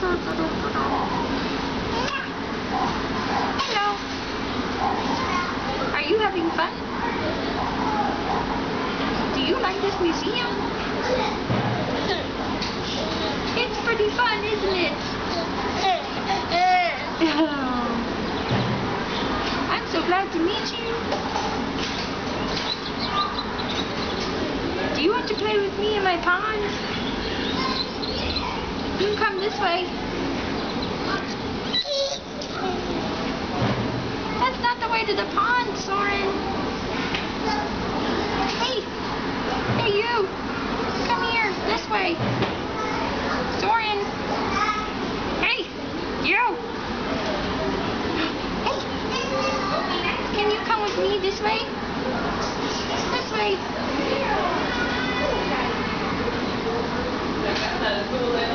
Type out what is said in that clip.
Hello. Are you having fun? Do you like this museum? It's pretty fun, isn't it? I'm so glad to meet you. Do you want to play with me in my pond? You can come this way. That's not the way to the pond, Soren. Hey! Hey, you! Come here, this way. Soren! Hey! You! Hey! Can you come with me this way? This way.